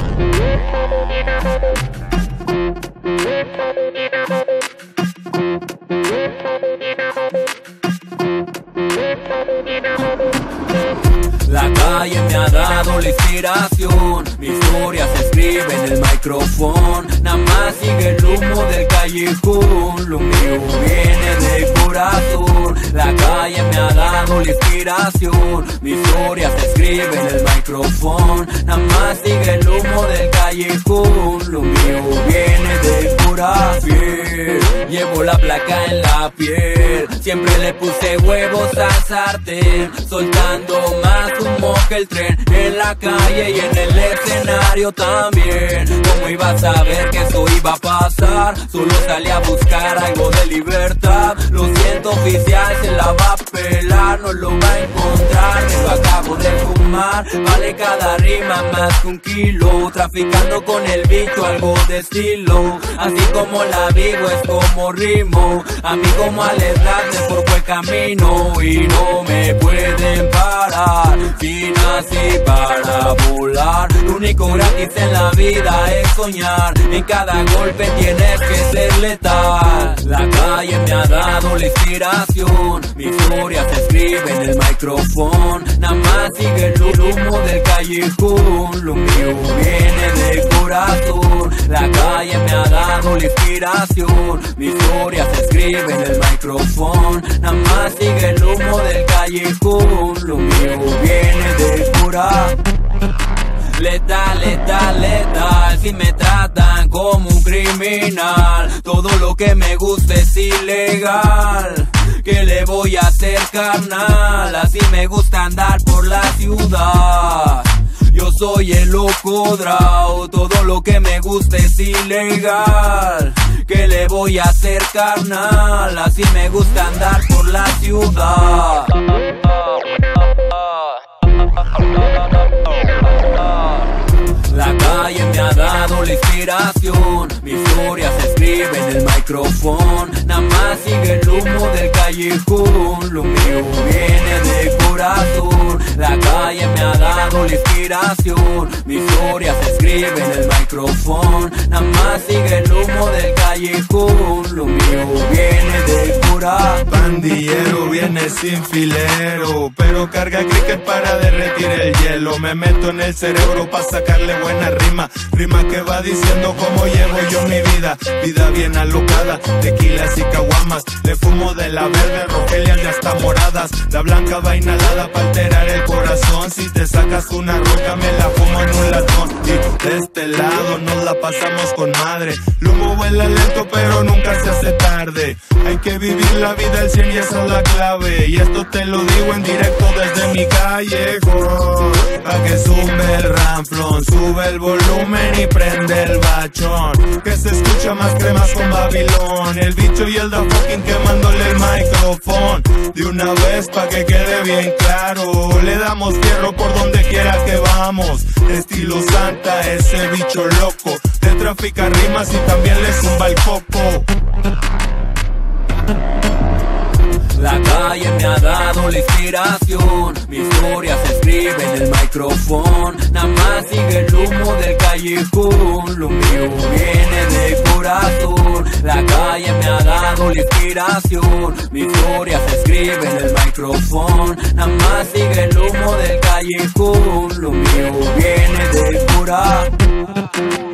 La calle me ha dado la inspiración, mi historia se escribe en el micrófono. Nada más sigue el humo del callejón, lo mío viene del corazón. La calle me ha dado la inspiración, mi historia se escribe en el micrófono. Nada más sigue el humo del callejón, lo mío viene del corazón. Llevo la placa en la piel, siempre le puse huevos al sartén, soltando más humo que el tren. En la calle y en el escenario también. ¿Cómo iba a saber que eso iba a pasar? Solo salí a buscar algo de libertad. Lo siento, oficial, se la va a pelar, no lo va a encontrar. Me lo acabo de fumar, vale cada rima más que un kilo. Traficando con el bicho, algo de estilo. Así como la vivo es como rimo. A mí como al edad me forjó el camino y no me pueden parar. Si nací para volar, lo único gratis en la vida es soñar. En cada golpe tienes que ser letal. La calle me ha dado la inspiración, mi historia se escribe en el micrófono. Nada más sigue el humo del callejón, lo mío viene del corazón. La calle me ha dado la inspiración, mi historia se escribe en el micrófono. Nada más sigue el humo del callejón, lo mío viene del corazón. Letal, letal, letal, si me tratan como un criminal. Todo lo que me gusta es ilegal. ¿Qué le voy a hacer, carnal? Así me gusta andar por la ciudad. Yo soy el loco Drao, todo lo que me gusta es ilegal. ¿Qué le voy a hacer, carnal? Así me gusta andar por la ciudad. La calle me ha dado la inspiración, mi historia se escribe en el micrófono. Nada más sigue el humo del callejón, lo mío viene del corazón. La calle me ha dado la inspiración, mi historia se escribe en el micrófono. Nada más sigue el humo del callejón, lo mío viene del corazón. Pandillero viene sin filero, pero carga cricket para derretir el hielo. Me meto en el cerebro para sacarle buena rima, rima que va diciendo cómo llevo yo mi vida. Vida bien alocada, tequilas y caguamas. Le fumo de la verde, rogelias y hasta moradas. La blanca va inhalada para alterar el corazón. Si te sacas una roca me la fumo en un latón. Y de este lado nos la pasamos con madre. El humo vuela lento pero nunca se hace tarde. Hay que vivir la vida al 100 y esa es la clave. Y esto te lo digo en directo desde mi callejón. Pa' que sume el ranflón, sube el volumen y prende el bachón. Que se escucha más cremas con Babilón. El bicho y el da fucking quemándole el micrófono. De una vez pa' que quede bien claro, le damos fierro por donde quiera que vamos. Estilo Santa, ese bicho loco. Te trafica rimas y también le zumba el coco. La calle me ha dado la inspiración, mi historia se escribe en el micrófono. Nada más sigue el humo del callejón, lo mío viene del corazón. La calle me ha dado la inspiración, mi historia se escribe en el micrófono. Nada más sigue el humo del callejón, lo mío viene del corazón.